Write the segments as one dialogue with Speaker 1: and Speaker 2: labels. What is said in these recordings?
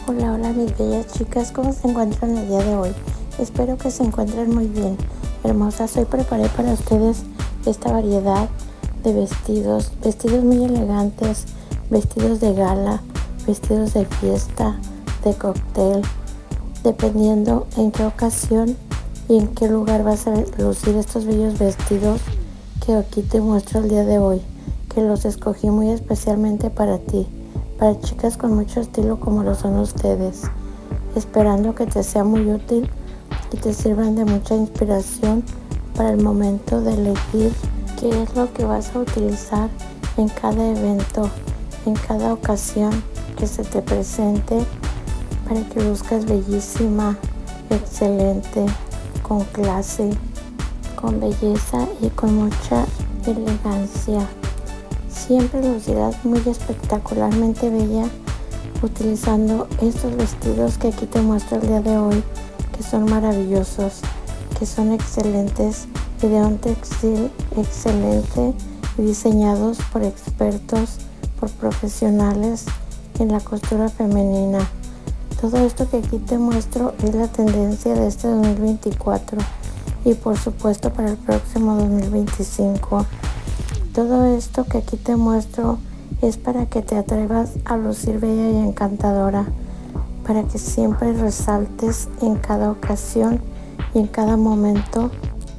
Speaker 1: Hola, hola mis bellas chicas, ¿cómo se encuentran el día de hoy? Espero que se encuentren muy bien. Hermosas, hoy preparé para ustedes esta variedad de vestidos muy elegantes, vestidos de gala, vestidos de fiesta, de cóctel, dependiendo en qué ocasión y en qué lugar vas a lucir estos bellos vestidos que aquí te muestro el día de hoy, que los escogí muy especialmente para ti, para chicas con mucho estilo como lo son ustedes, esperando que te sea muy útil y te sirvan de mucha inspiración para el momento de elegir qué es lo que vas a utilizar en cada evento, en cada ocasión que se te presente, para que luzcas bellísima, excelente, con clase, con belleza y con mucha elegancia. Siempre lucirás muy espectacularmente bella utilizando estos vestidos que aquí te muestro el día de hoy, que son maravillosos, que son excelentes y de un textil excelente y diseñados por expertos, por profesionales en la costura femenina. Todo esto que aquí te muestro es la tendencia de este 2024 y por supuesto para el próximo 2025. Todo esto que aquí te muestro es para que te atrevas a lucir bella y encantadora, para que siempre resaltes en cada ocasión y en cada momento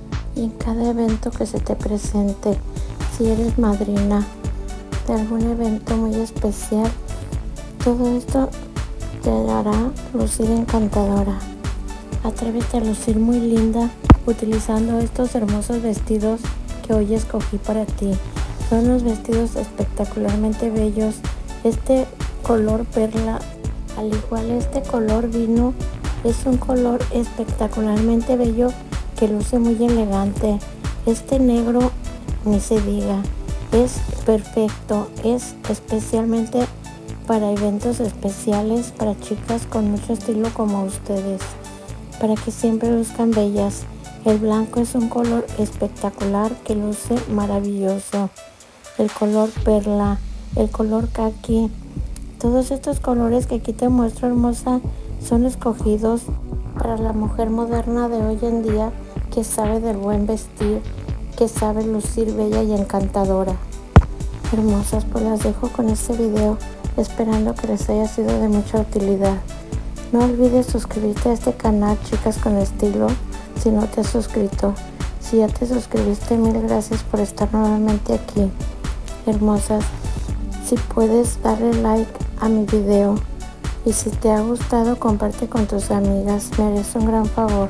Speaker 1: y en cada evento que se te presente. Si eres madrina de algún evento muy especial, todo esto te hará lucir encantadora. Atrévete a lucir muy linda utilizando estos hermosos vestidos que hoy escogí para ti. Son unos vestidos espectacularmente bellos. Este color perla, al igual este color vino, es un color espectacularmente bello que luce muy elegante. Este negro ni se diga, es perfecto, es especialmente para eventos especiales, para chicas con mucho estilo como ustedes, para que siempre luzcan bellas. El blanco es un color espectacular que luce maravilloso. El color perla, el color caqui, todos estos colores que aquí te muestro, hermosa, son escogidos para la mujer moderna de hoy en día que sabe del buen vestir, que sabe lucir bella y encantadora. Hermosas, pues las dejo con este video, esperando que les haya sido de mucha utilidad. No olvides suscribirte a este canal, Chicas con Estilo, si no te has suscrito. Si ya te suscribiste, mil gracias por estar nuevamente aquí. Hermosas, si puedes darle like a mi video y si te ha gustado, comparte con tus amigas, me harías un gran favor.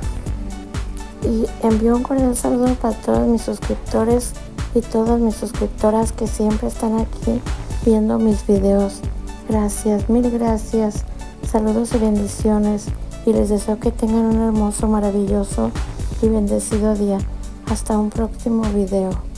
Speaker 1: Y envío un cordial saludo para todos mis suscriptores y todas mis suscriptoras que siempre están aquí viendo mis videos. Gracias, mil gracias. Saludos y bendiciones, y les deseo que tengan un hermoso, maravilloso y bendecido día. Hasta un próximo video.